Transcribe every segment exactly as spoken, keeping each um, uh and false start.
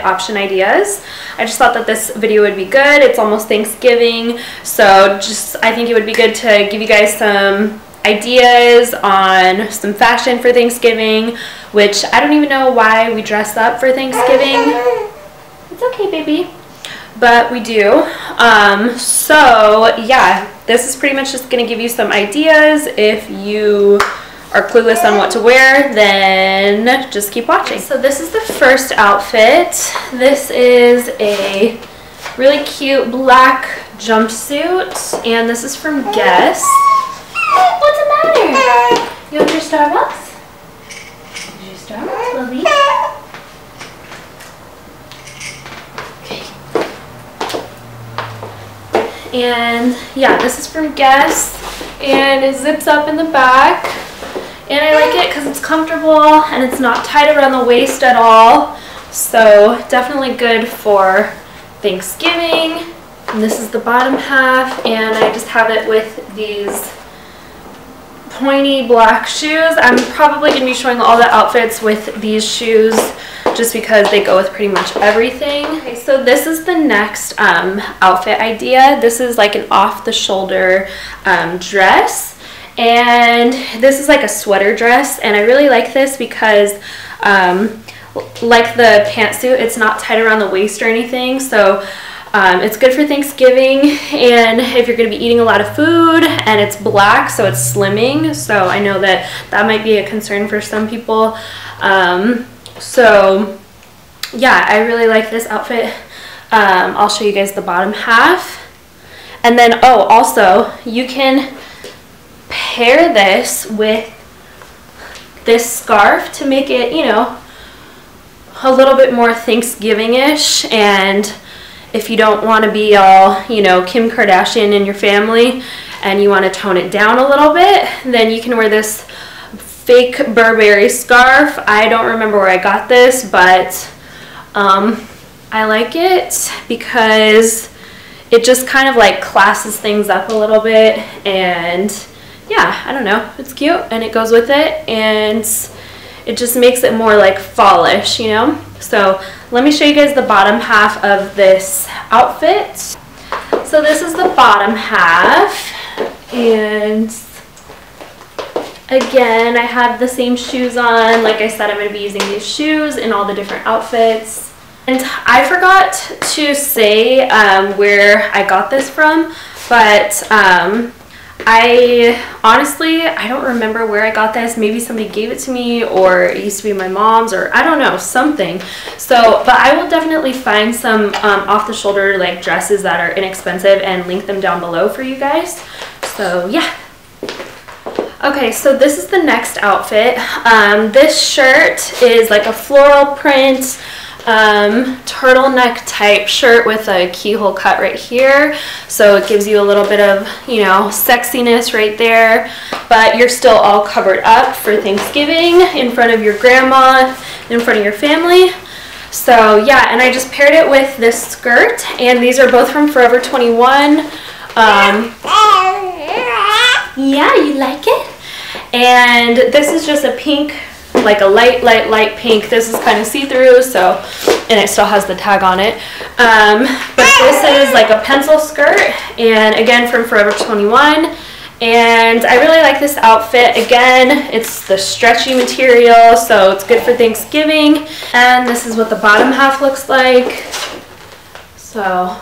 option ideas. I just thought that this video would be good. It's almost Thanksgiving, so just I think it would be good to give you guys some ideas on some fashion for Thanksgiving, which I don't even know why we dress up for Thanksgiving. It's okay, baby, but we do. Um, so yeah, this is pretty much just gonna give you some ideas. If you are clueless on what to wear, then just keep watching. So this is the first outfit. This is a really cute black jumpsuit, and this is from Guess. What's the matter? You want your Starbucks? Your Starbucks, lovey? Okay. And yeah, this is from Guess, and it zips up in the back. And I like it because it's comfortable and it's not tight around the waist at all. So definitely good for Thanksgiving. And this is the bottom half, and I just have it with these pointy black shoes. I'm probably going to be showing all the outfits with these shoes just because they go with pretty much everything. Okay, so this is the next um, outfit idea. This is like an off-the-shoulder um, dress. And this is like a sweater dress, and I really like this because um, like the pantsuit, it's not tight around the waist or anything, so um, it's good for Thanksgiving. And if you're going to be eating a lot of food, and it's black, so it's slimming, so I know that that might be a concern for some people. Um, so yeah, I really like this outfit. um, I'll show you guys the bottom half. And then oh, also you can pair this with this scarf to make it, you know, a little bit more Thanksgiving-ish. And if you don't want to be all, you know, Kim Kardashian in your family and you want to tone it down a little bit, then you can wear this fake Burberry scarf. I don't remember where I got this, but um, I like it because it just kind of like classes things up a little bit. And yeah, I don't know, it's cute and it goes with it, and it just makes it more like fallish, you know. So let me show you guys the bottom half of this outfit. So this is the bottom half, and again, I have the same shoes on. Like I said, I'm going to be using these shoes in all the different outfits. And I forgot to say um, where I got this from, but um, I honestly, I don't remember where I got this. Maybe somebody gave it to me, or it used to be my mom's, or I don't know, something. So, but I will definitely find some um, off-the-shoulder like dresses that are inexpensive and link them down below for you guys. So yeah. Okay, so this is the next outfit. Um, this shirt is like a floral print um, turtleneck type shirt with a keyhole cut right here, so it gives you a little bit of, you know, sexiness right there, but you're still all covered up for Thanksgiving in front of your grandma, in front of your family. So yeah, and I just paired it with this skirt, and these are both from Forever twenty-one. Um, yeah, you like it? And this is just a pink, like a light, light, light pink. This is kind of see-through, so, and it still has the tag on it. Um, but this is like a pencil skirt, and again from Forever twenty-one. And I really like this outfit. Again, it's the stretchy material, so it's good for Thanksgiving. And this is what the bottom half looks like. So,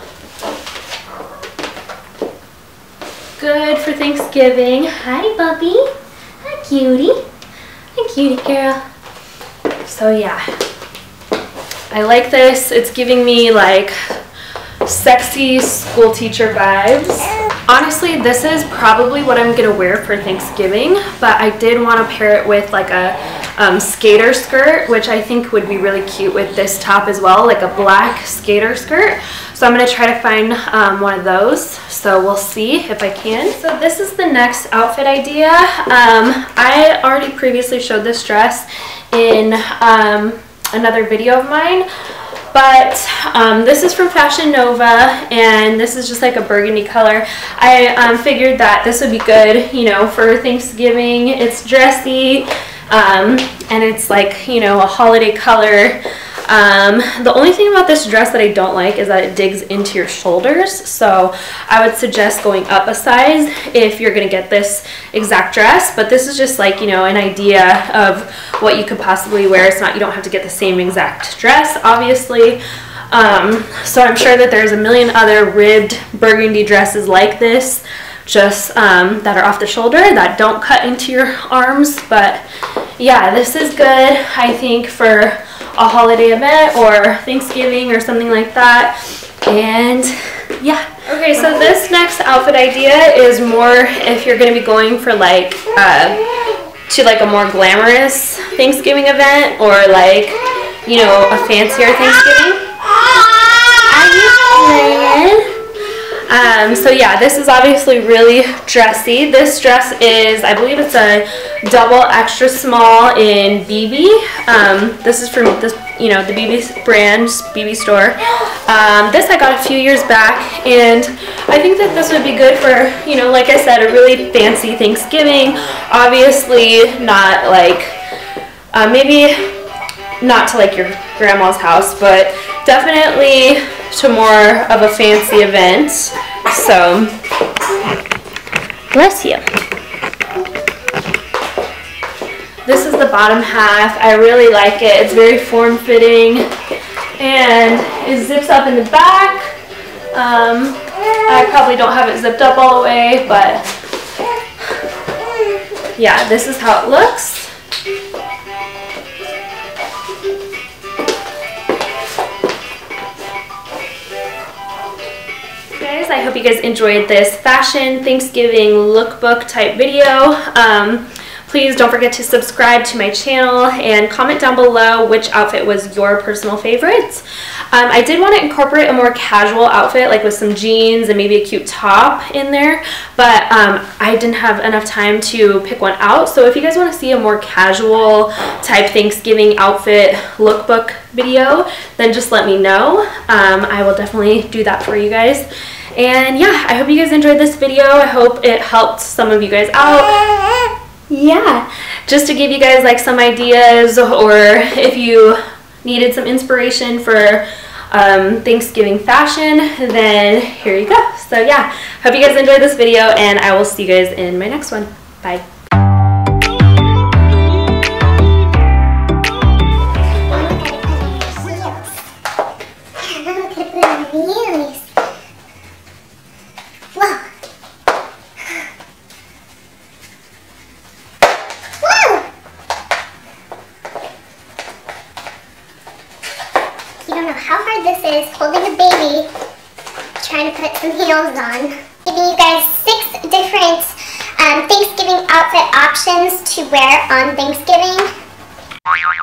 good for Thanksgiving. Hi, Bubby. Hi, cutie. Hi, cutie girl. So yeah, I like this. It's giving me like sexy school teacher vibes. Honestly, this is probably what I'm gonna wear for Thanksgiving, but I did want to pair it with like a um, skater skirt, which I think would be really cute with this top as well, like a black skater skirt. So I'm gonna try to find um, one of those, so we'll see if I can. So this is the next outfit idea. Um, I already previously showed this dress in um, another video of mine, but um, this is from Fashion Nova, and this is just like a burgundy color. I um, figured that this would be good, you know, for Thanksgiving. It's dressy, um, and it's like, you know, a holiday color. Um, the only thing about this dress that I don't like is that it digs into your shoulders, so I would suggest going up a size if you're gonna get this exact dress. But this is just like, you know, an idea of what you could possibly wear. It's not, you don't have to get the same exact dress, obviously. Um, so I'm sure that there's a million other ribbed burgundy dresses like this, just um, that are off the shoulder, that don't cut into your arms. But yeah, this is good, I think, for a holiday event or Thanksgiving or something like that. And yeah. Okay, so this next outfit idea is more if you're going to be going for like uh, to like a more glamorous Thanksgiving event, or like, you know, a fancier Thanksgiving. Are you playing? Um, so yeah, this is obviously really dressy. This dress is, I believe it's a double extra small in Bebe. Um, this is from this, you know, the Bebe brand, Bebe store. Um, this I got a few years back, and I think that this would be good for, you know, like I said, a really fancy Thanksgiving. Obviously not like, uh, maybe not to like your grandma's house, but definitely to more of a fancy event. So, bless you. This is the bottom half. I really like it. It's very form-fitting, and it zips up in the back. Um, I probably don't have it zipped up all the way, but yeah, this is how it looks. I hope you guys enjoyed this fashion Thanksgiving lookbook type video. Um, please don't forget to subscribe to my channel and comment down below which outfit was your personal favorite. Um, I did want to incorporate a more casual outfit, like with some jeans and maybe a cute top in there, but um, I didn't have enough time to pick one out. So if you guys want to see a more casual type Thanksgiving outfit lookbook video, then just let me know. Um, I will definitely do that for you guys. And yeah, I hope you guys enjoyed this video. I hope it helped some of you guys out. Yeah, just to give you guys like some ideas, or if you needed some inspiration for um, Thanksgiving fashion, then here you go. So yeah, hope you guys enjoyed this video, and I will see you guys in my next one. Bye. You don't know how hard this is, holding a baby, trying to put some heels on. Giving you guys six different um, Thanksgiving outfit options to wear on Thanksgiving.